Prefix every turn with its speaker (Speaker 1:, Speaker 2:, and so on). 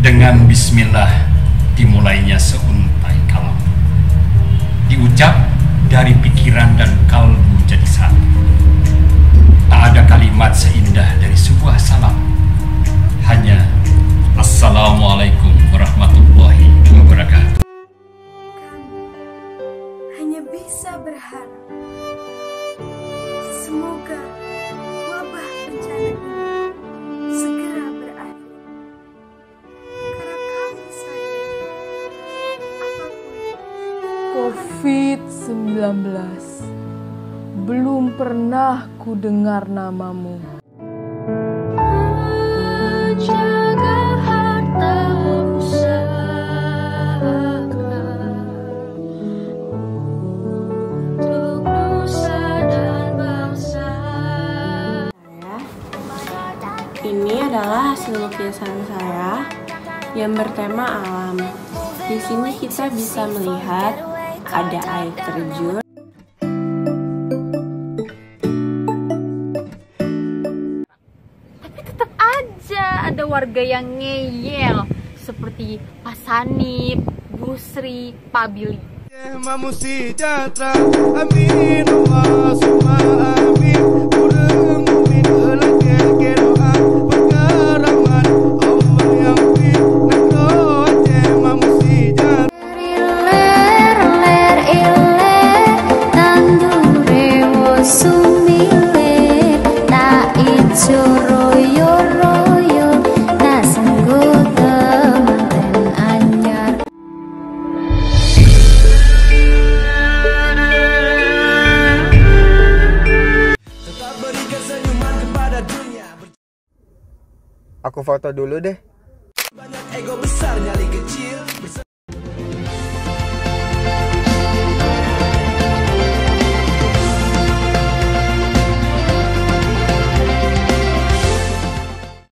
Speaker 1: Dengan bismillah dimulainya seuntai kalam. Diucap dari pikiran dan kalbu jadi satu. Tak ada kalimat seindah dari sebuah salam. Hanya Assalamualaikum warahmatullahi wabarakatuh.
Speaker 2: Hanya bisa berharap semoga wabah bencana ini segera berakhir. Karena kami sadar apapun
Speaker 3: COVID-19 belum pernah ku dengar namamu.
Speaker 2: jaga harta pusaka untuk nusa dan bangsa.
Speaker 4: Ini adalah hasil lukisan saya yang bertema alam. Di sini kita bisa melihat ada air terjun.
Speaker 5: Tapi tetap aja ada warga yang ngeyel seperti Pak Sanip, Busri, Pak Billy.
Speaker 6: Mamusi jatra amin Allahumma amin kurang mumin lagi doa berkaraman Allah yang fi mamusi jatra
Speaker 2: Iler iler tandure sumile tak ijo royo royo tak senggo temanten anyar.
Speaker 6: tetap berikan senyuman kepada dunia.
Speaker 7: Aku foto dulu deh.
Speaker 6: Banyak ego besar nyali kecil.